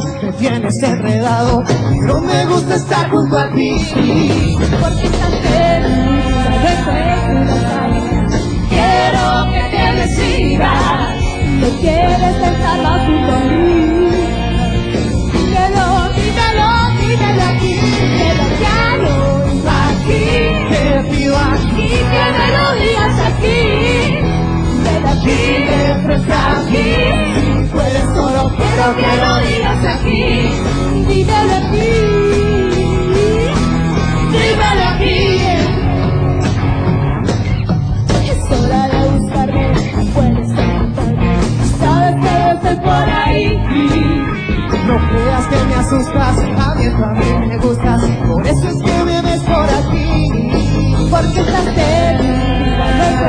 Me tienes enredado, pero me gusta estar junto a ti. Porque estás cerca, quiero que te decidas. Te quieres estar más junto a mí. Dímelo, dímelo, dímelo aquí. Te lo quiero aquí. Te pido aquí Que me lo digas aquí. Ven aquí, ven frente aquí. puedes, solo Quiero que lo digas aquí. Dímelo aquí. Dímelo aquí. Es hora de buscarme. Puedes encontrarme. Sabes que yo estoy por ahí. No creas que me asustas, a mí también me gustas, por eso es que me ves por aquí. Porque estás cerca,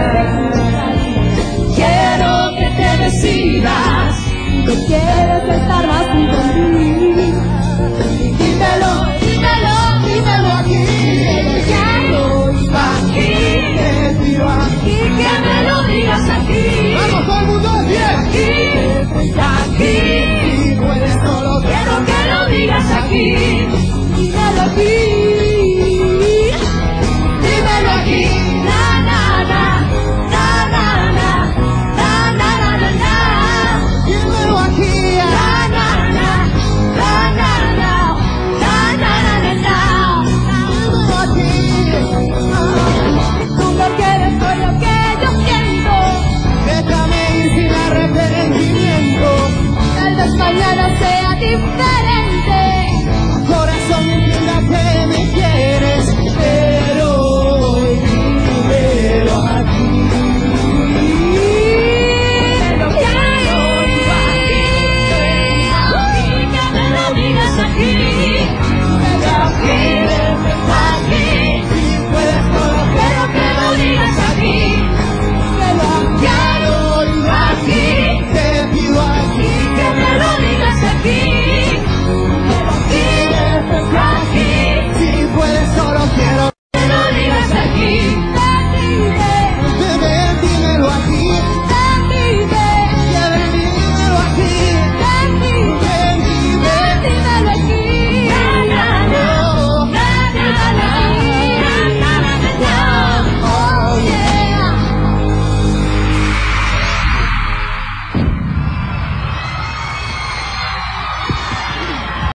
quiero que te decidas. Que quieres estar más junto a mí. Dímelo, dímelo, dímelo aquí. Te quiero aquí. Te pido aquí. Que me lo digas aquí. ¡Vamos todo el mundo! ¡Bien! Aquí. Puedes, solo Quiero que lo digas aquí. Dímelo aquí. Dímelo aquí. Na na na. Na na na. Na na na na na. dímelo aquí. Na na na. Na na na. Na na na na na. Dímelo aquí. Tú lo quieres por lo que yo siento. Déjame ir sin arrepentimiento. Tal vez mañana sea diferente.